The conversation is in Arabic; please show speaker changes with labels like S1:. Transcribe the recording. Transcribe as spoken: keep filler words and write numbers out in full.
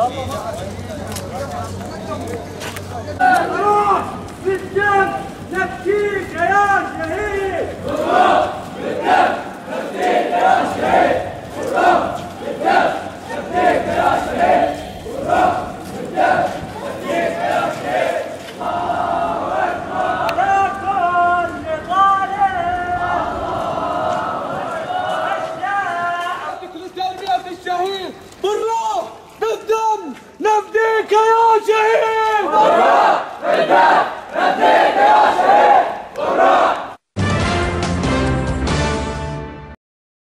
S1: بالدم نفديك يا شهيد.
S2: هرا بالدم نفديك يا شهيد. هرا بالدم نفديك يا شهيد. هرا بالدم نفديك يا شهيد. الله أكبر
S1: على كل ظالم.
S2: ذكر تربية الشهيد بالروح بالدم نفديك يا شهيد. هرا بالدم نفديك يا شهيد. هرا